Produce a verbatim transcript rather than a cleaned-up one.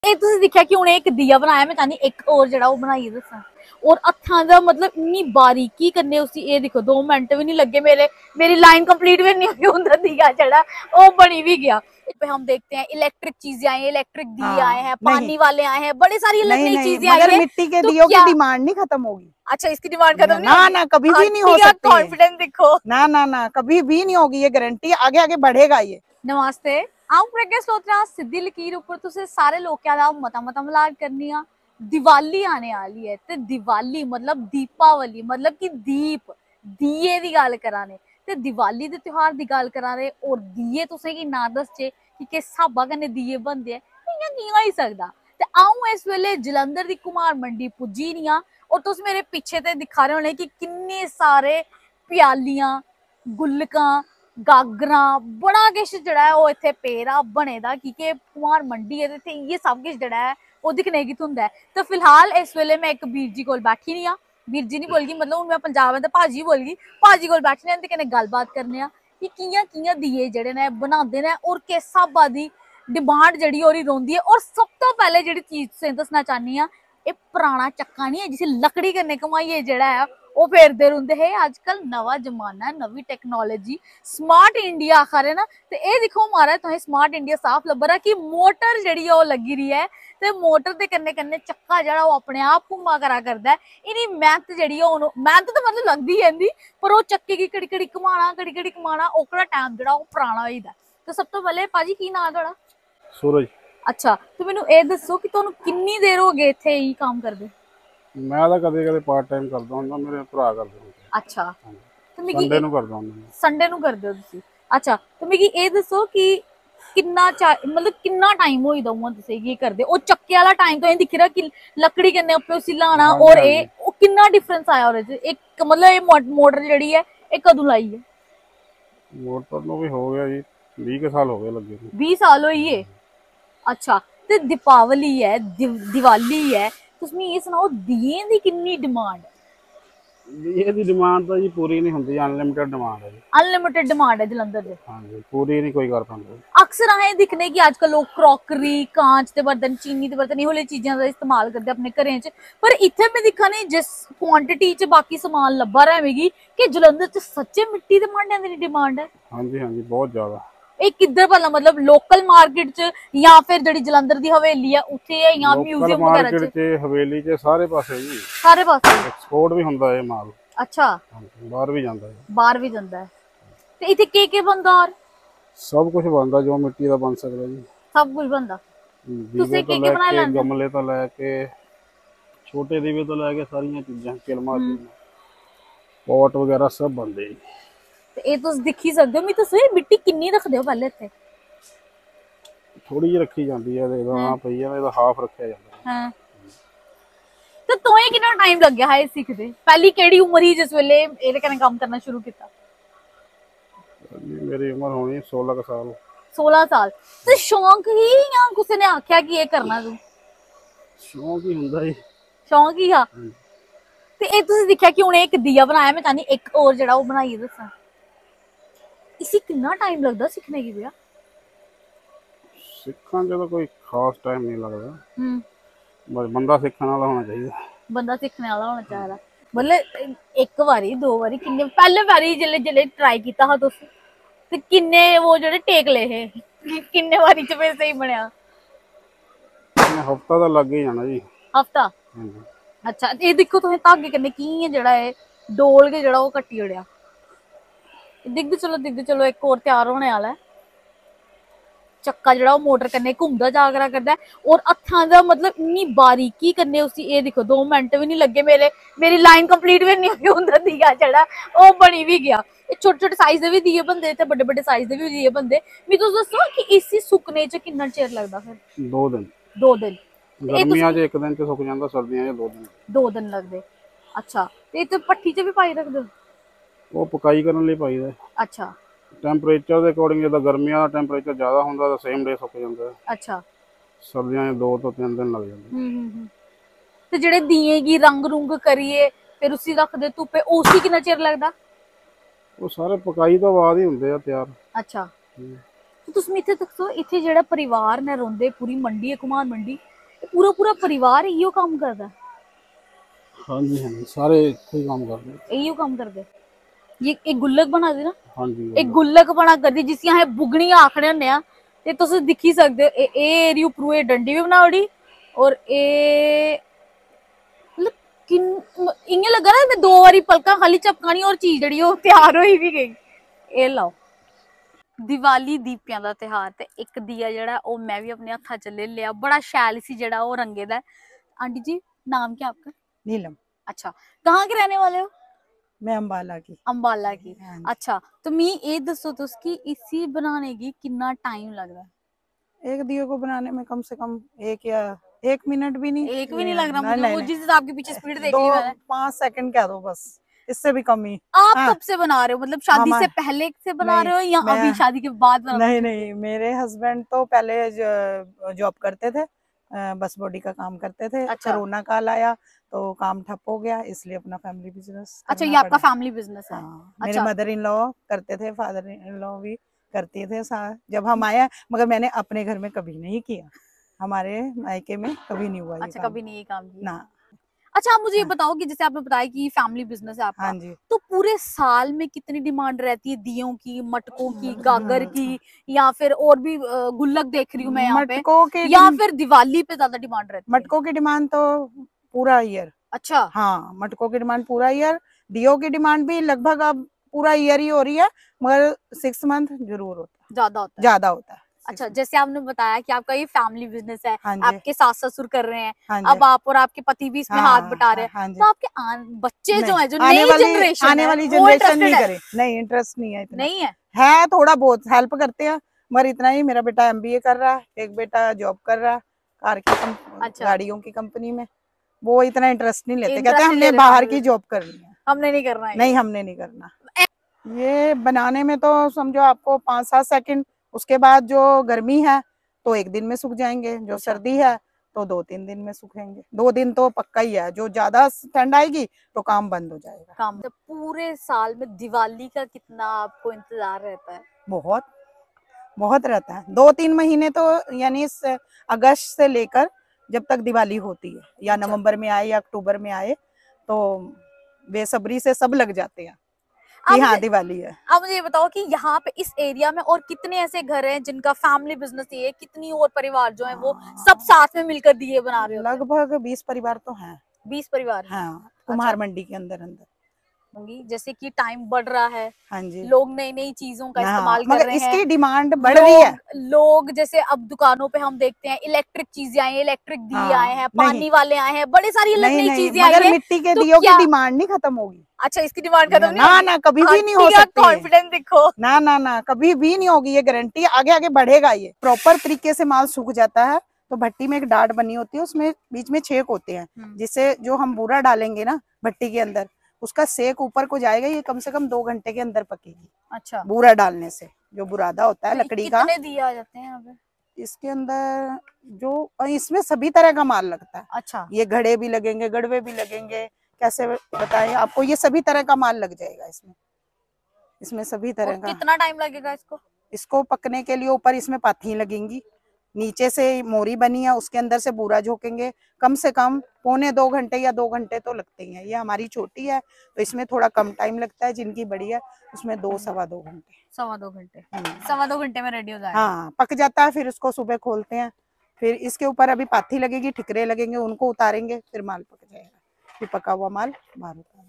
ਇਹ ਤੁਸੀਂ ਦੇਖਿਆ ਕਿ ਉਹਨੇ ਇੱਕ ਦੀਆ ਬਣਾਇਆ, मैं चाहनी एक और जड़ा वो बनाइए दसा और अत्थां दा मतलब इन्नी बारीकी कन्नै उसी ये देखो दो मिनट भी नहीं लगे मेरे मेरी लाइन कंप्लीट भी नहीं हुई उनका दिया जड़ा वो बनी भी गया। पे हम देखते हैं इलेक्ट्रिक चीजें आई हैं, इलेक्ट्रिक दिए हाँ, आए हैं, पानी वाले आए हैं, बड़ी सारी अलग नई चीजें आई हैं। मिट्टी के दियों की डिमांड नहीं खत्म होगी। अच्छा इसकी डिमांड खत्म नहीं ना ना कभी भी नहीं हो सकती। कॉन्फिडेंस दिखो ना ना ना कभी भी नहीं होगी, ये गारंटी आगे आगे बढ़ेगा ये। नमस्ते आऊं प्रज्ञा स्लोत्रा सीधी लकीर उपर तुसे सारे लोगों दा मता मता मिलाद करनी आ। दिवाली आने वाली है ते दिवाली मतलब दीपावली मतलब कि दीप दिए दी गल कराने ते दिवाली दे त्योहार दी गल कराने और दिए तुसें की ना दसचे कि किस स्हाबा कन्नै दिए बनदे इयां कियां होई सकदा। ते आऊं इस वेले जलंधर दी कुमार मंडी पुज्जी नी आ और तुस मेरे पीछे ते दिखा रहे होने कि किन्ने सारे प्यालियां गुलकां गागरां बड़ा किश जड़ा है वो इत्थे पेरा बने दा क्योंकि कुमार मंडी है ते ये सब किश जड़ा है वो दिखने की थुंदा है। तो फिलहाल इस वेले मैं एक वीर जी कोल बैठी नी आ, वीर जी नहीं बोलगी मतलब हूं मैं पंजाब है भाजी बोलगी, भाजी कोल बैठने ते कन्नै गलबात करने आ कि कियां कियां दिए जेड़े ने बनांदे ने और किस स्हाबा दी डिमांड जड़ी ओरी रोंदी है। और सब तो पहले जेड़ी चीज तुसें दसना चाहनी आ ये पुराना चक्का नहीं है जिसे लकड़ी कन्नै घुमाइए जेड़ा है वो फेरदे रहिंदे है। आजकल नवा जमाना है, नवी टेक्नोलॉजी स्मार्ट इंडिया आखा रहे ना ते ए देखो महाराज तुसें स्मार्ट इंडिया साफ लब्भ रहा कि मोटर जड़ी है वो लगी रही है ते मोटर दे कन्ने कन्ने चक्का जड़ा वो अपने आप घुमा करा करदा है। इनी मेहनत जड़ी है मेहनत तो मतलब लगदी है इंदी पर वो चक्के की कड़ी कड़ी घुमाना कड़ी कड़ी घुमाना ओकड़ा टाइम जड़ा वो पुराना होई दा। तो सब तो पहले पाजी की नाम थोड़ा? सूरज। अच्छा तो मैनू ए दसो कि तुहानू किन्नी देर हो गई इत्थे ही काम करदे? मैं तो कदे कदे पार्ट टाइम करदा हुंदा, मेरे भरा करदे हुंदे। अच्छा तो मैं संडे नु करदा हुंदा। संडे नु करदे हो तुसी? अच्छा तो मिगी ए दसो कि किन्ना मतलब किन्ना टाइम होई दा हुआ तुसे ये करदे? ओ चक्के वाला टाइम तो ए दिख रहा कि लकड़ी कन्ने उप्पर उसी लाना और ए ओ किन्ना डिफरेंस आया ओरे च? एक मतलब ए मोटर जड़ी है ए कदों लाई है? मोटर नु भी हो गया जी बीस साल हो गए लगे। बीस साल होई है। अच्छा ते दीपावली है दिव, दिवाली है तुस मी ये सुनाओ दिए दी किन्नी डिमांड है? दिए दी डिमांड तो जी पूरी नहीं हुंदी, अनलिमिटेड डिमांड है जी। अनलिमिटेड डिमांड है जलंधर दे? हां जी पूरी नहीं कोई कर पांदा। अक्सर अहें दिखने कि आजकल लोग क्रॉकरी कांच दे बर्तन चीनी दे बर्तन इहो ले चीजां दा इस्तेमाल करदे अपने घरें च पर इत्थे मैं दिक्खा नहीं जिस क्वांटिटी च बाकी सामान लब्भा रहा है मिगी कि जलंधर च सच्चे मिट्टी दे भांडियां दी डिमांड है। हां जी हां जी बहुत ज्यादा। एक किधर भला मतलब लोकल मार्केट च या फिर जड़ी जलंधर दी हवेली है उथे है या म्यूजियम वगैरह च? मार्केट च हवेली च सारे पासे जी सारे पासे एक्सपोर्ट भी हुंदा है माल। अच्छा बाहर भी जांदा है? बाहर भी जांदा है ते इथे के के बनदा? और सब कुछ बनदा जो मिट्टी दा बन सकदा जी। सब कुछ बनदा तुसे के के बना लेंदे? गमले तो लेके छोटे दीवे तो लेके सारी चीजां किलमा पॉट वगैरह सब बनदे जी। ते ए तुस दिखी सकदे हो। मी दसो मिट्टी किन्नी रखदे हो पहले इत्थे? थोड़ी जी रखी जांदी है ते हां पई है ਇਹਦਾ हाफ रखया ਜਾਂਦਾ है। हां ਤੇ ਤੋਏ ਕਿੰਨਾ ਟਾਈਮ ਲੱਗਿਆ ਹੈ ਸਿੱਖਦੇ? ਪਹਿਲੀ ਕਿਹੜੀ ਉਮਰ ਹੀ ਜਿਸ ਵੇਲੇ ਇਹਦੇ ਕਨੇ ਕੰਮ ਕਰਨਾ ਸ਼ੁਰੂ ਕੀਤਾ? मेरी उम्र होनी सोलह साल। सोलह साल ਤੇ ਸ਼ੌਂਕ ਹੀ ਜਾਂ ਕਿਸੇ ਨੇ ਆਖਿਆ ਕਿ ਇਹ ਕਰਨਾ ਤੂੰ? ਸ਼ੌਂਕ ਹੀ ਹੁੰਦਾ ਜੀ। ਸ਼ੌਂਕ ਹੀ ਆ ਤੇ ਇਹ ਤੁਸੀਂ ਦੇਖਿਆ ਕਿ ਉਹਨੇ ਇੱਕ ਦੀਆ ਬਣਾਇਆ, मैं चाहनी एक और जड़ा वो बनाइए दसा इसी कितना टाइम लगदा सीखने की? भैया सीखने का तो कोई खास टाइम नहीं लगदा। हम्म बस बंदा सीखने वाला होना चाहिए। बंदा सीखने वाला होना चाहिए मतलब एक बारी दो बारी किन्ने पहले बारी जिले जिले ट्राई किया हा तुस ते किन्ने वो जेडे टेक ले हे किन्ने बारी च फिर सही बनया? हफ्ता तो लग ही जाना जी। हफ्ता? अच्छा ये देखो तुसें धागे कन्नै की जेड़ा है डोल के जेड़ा वो कट्टी ओड़िया। दिखदे चलो दिखदे चलो एक और तैयार होने वाला है। चक्का जड़ा मोटर कन्नै घूमदा जा करा करदा और हत्थां दा मतलब इन्नी बारीकी कन्नै उसी ये देखो दो मिनट भी नहीं लगे मेरे मेरी लाइन कंप्लीट भी नहीं हुई उंदा दिया जड़ा वो बनी भी गया। छोटे छोटे साइज दे भी दिए बनदे ते बड़े बड़े साइज दे भी दिए बनदे। मी तुस दसो कि इसी सुकने च किन्ना चिर लगदा? फिर दो दिन। दो दिन गर्मियां च एक दिन च सुक जांदा, सर्दियां च दो दिन। दो दिन लगदे। अच्छा ते इत्थे पट्ठी च भी पाई रखदे हो? वो पकाई करने लिए पाई दा। अच्छा ਟੈਂਪਰੇਚਰ ਦੇ ਅਕੋਰਡਿੰਗ ਜਦੋਂ ਗਰਮੀਆਂ ਦਾ ਟੈਂਪਰੇਚਰ ਜ਼ਿਆਦਾ ਹੁੰਦਾ ਤਾਂ ਸੇਮ ਡੇ ਸੁੱਕ ਜਾਂਦਾ ਹੈ। ਅੱਛਾ ਸਰਦੀਆਂ ਦੇ ਦੋ ਤੋਂ ਤਿੰਨ ਦਿਨ ਲੱਗ ਜਾਂਦੇ। ਹੂੰ ਹੂੰ ਤੇ ਜਿਹੜੇ ਦੀਏ ਕੀ ਰੰਗ ਰੁੰਗ ਕਰੀਏ ਫਿਰ ਉਸੇ ਰੱਖਦੇ ਧੁੱਪੇ ਉਸੇ ਕਿੰਨਾ ਚਿਰ ਲੱਗਦਾ? ਉਹ ਸਾਰੇ ਪਕਾਈ ਤੋਂ ਬਾਅਦ ਹੀ ਹੁੰਦੇ ਆ ਤਿਆਰ। ਅੱਛਾ ਤੇ ਤੁਸੀਂ ਇੱਥੇ ਦੱਸੋ ਇੱਥੇ ਜਿਹੜਾ ਪਰਿਵਾਰ ਨੇ ਰਹਿੰਦੇ ਪੂਰੀ ਮੰਡੀ ਹੈ ਕੁਮਾਰ ਮੰਡੀ पूरा पूरा परिवार इयो काम करदा है? हाँ जी हाँ जी, सारे इत्थे ही काम करते हैं। इयो काम करदे? ये एक गुल्लक बना दी ना, हाँ जी एक गुल्लक बना करदी जिसियां अस बुगनियां आखने हुन्ने आ, ते तुस दिक्खी सकदे हो ए एरी उपरू ए डंडी भी बनाई ओड़ी और ए मतलब किन इयां लग्गा ना मैं दो बारी पलकां खाली झपकानी और चीज जेहड़ी ओह् त्यार होई भी गई। ए लाओ दिवाली दीपियां दा त्योहार ते एक दिया जेहड़ा ओह् मैं भी अपने हत्था च ले लिया, बड़ा शैल इसी जेहड़ा ओह् रंगे दा है। आंटी जी नाम क्या आपका? नीलम। अच्छा, कहाँ के रहने वाले हो? मैं अम्बाला की। अंबाला की। हाँ जी। अच्छा, तो मी ये दसो तुस कि इसी बनाने की कितना टाइम लगता है? एक दिए को बनाने में कम से कम एक या एक मिनट भी नहीं, एक भी नहीं लग रहा नहीं, मुझे, नहीं, वो नहीं। जिस हिसाब के पीछे स्पीड देख दो ली मैंने। पाँच सेकंड कह दो बस, इससे भी कम ही। आप हाँ, कब से बना रहे हो, मतलब शादी हमारे से पहले से बना नहीं, रहे हो या मैं अभी शादी के बाद बना? नहीं नहीं मेरे हस्बैंड तो पहले जॉब करते थे, अ, बस बॉडी का काम करते थे। अच्छा। कोरोना काल आया तो काम ठप हो गया, इसलिए अपना फैमिली बिजनेस अच्छा, ये करना आपका पड़ा। फैमिली बिजनेस है? हाँ, मेरे अच्छा। मदर इन लॉ करते थे, फादर इन लॉ भी करते थे सा- जब हम आए, मगर मैंने अपने घर में कभी नहीं किया, हमारे मायके में कभी नहीं हुआ ये अच्छा, काम कभी नहीं ये काम किया? ना। अच्छा, आप मुझे ये हाँ, बताओ कि जैसे आपने बताया कि फैमिली बिजनेस है आपका, हाँ जी। तो पूरे साल में कितनी डिमांड रहती है दियों की, मटकों की, गागर हम्म, की, या फिर और भी अ, गुल्लक देख रही हूँ मैं यहाँ पे, मटकों की या डिम- फिर दिवाली पे ज्यादा डिमांड रहती है? मटकों की डिमांड तो पूरा ईयर। अच्छा। हाँ, मटकों की डिमांड पूरा ईयर, दियो की डिमांड भी लगभग अब पूरा ईयर ही हो रही है, मगर सिक्स मंथ जरूर होता है, ज्यादा होता है? ज्यादा होता है। अच्छा, जैसे आपने बताया कि आपका ये फैमिली बिजनेस है, हाँ जी, आपके सास ससुर कर रहे हैं, हाँ अब जी, आप और आपके पति भी इसमें हाथ हाँ, बटा रहे हाँ, हैं, हाँ जी। तो आपके आन, बच्चे जो नहीं, हैं, जो आने नई वाली जनरेशन आने है, वाली वो जनरेशन इंटरेस्टेड नहीं है? करे, नहीं इंटरेस्ट नहीं है इतना। नहीं है? है थोड़ा बहुत हेल्प करते हैं, मगर इतना ही। मेरा बेटा एमबीए कर रहा है, एक बेटा जॉब कर रहा है कार की कम, अच्छा, गाड़ियों की कंपनी में। वो इतना इंटरेस्ट नहीं लेते, कहते हैं इंटरेस्ट नहीं ले हमने रहे बाहर फैमिली की बिजनेस, जॉब करनी है। हमने नहीं करना है नहीं, ये। हमने नहीं करना। ये बनाने में तो समझो आपको पाँच सात सेकंड, उसके बाद जो गर्मी है तो एक दिन में सूख जाएंगे, जो अच्छा। सर्दी है तो दो तीन दिन में सूखेंगे। दो दिन तो पक्का ही है, जो ज्यादा ठंड आएगी तो काम बंद हो जाएगा। काम तो पूरे साल में दिवाली का कितना आपको इंतजार रहता है? बहुत बहुत रहता है, दो तीन महीने तो, यानी इस अगस्त से लेकर जब तक दिवाली होती है, या अच्छा। नवंबर में आए या अक्टूबर में आए, तो बेसब्री से सब लग जाते हैं आप कि हाँ मुझे दिवाली है। आप मुझे ये बताओ कि यहाँ पे इस एरिया में और कितने ऐसे घर हैं जिनका फैमिली बिजनेस ये है, कितनी और परिवार जो है वो सब साथ में मिलकर दिए बना रहे होते हैं? लगभग बीस परिवार तो हैं। बीस परिवार हैं? हाँ, अच्छा। कुम्हार मंडी के अंदर अंदर। होंगी, जैसे कि टाइम बढ़ रहा है, हाँ जी। लोग नई नई चीजों का हाँ, इस्तेमाल कर मगर रहे इसकी हैं, डिमांड बढ़ रही है। लोग लोग जैसे अब दुकानों पे हम देखते हैं इलेक्ट्रिक चीजें आई हैं, इलेक्ट्रिक दिए आए हाँ, हैं, नहीं पानी वाले आए हैं, बड़ी सारी अलग नहीं नई नहीं, चीजें आई मगर हैं, मिट्टी के तो दियों की क्या? डिमांड नहीं खत्म होगी। अच्छा, इसकी डिमांड खत्म नहीं ना होगी? ना, कभी भी नहीं हो आंटी का सकती है। कॉन्फिडेंस देखो। ना ना ना, कभी भी नहीं होगी, ये गारंटी। आगे आगे बढ़ेगा ये। प्रॉपर तरीके से माल सूख जाता है तो भट्टी में एक डाट बनी होती है, उसमें बीच में छेक होते हैं, जिससे जो हम बूरा डालेंगे ना भट्टी के अंदर, उसका सेक ऊपर को जाएगा। ये कम से कम दो घंटे के अंदर पकेगी। अच्छा। बूरा डालने से जो बुरादा होता है तो लकड़ी का, कितने दिए आ जाते हैं यहाँ पे? इसके अंदर जो, इसमें सभी तरह का माल लगता है। अच्छा। ये घड़े भी लगेंगे, गड़वे भी लगेंगे, कैसे बताएं आपको, ये सभी तरह का माल लग जाएगा इसमें। इसमें सभी और तरह का। कितना टाइम लगेगा इसको? इसको पकने के लिए ऊपर इसमें पाथी लगेंगी, नीचे से मोरी बनी है, उसके अंदर से बूरा झोंकेंगे। कम से कम पौने दो घंटे या दो घंटे तो लगते ही हैं। ये हमारी छोटी है तो इसमें थोड़ा कम टाइम लगता है, जिनकी बड़ी है उसमें दो सवा दो घंटे। सवा दो घंटे? हम्म। सवा दो घंटे में रेडी हो जाएगा? हाँ, पक जाता है। फिर उसको सुबह खोलते हैं, फिर इसके ऊपर अभी पाथी लगेगी, ठिकरे लगेंगे, उनको उतारेंगे, फिर माल पक जाएगा। फिर पका हुआ माल बाहर होता है।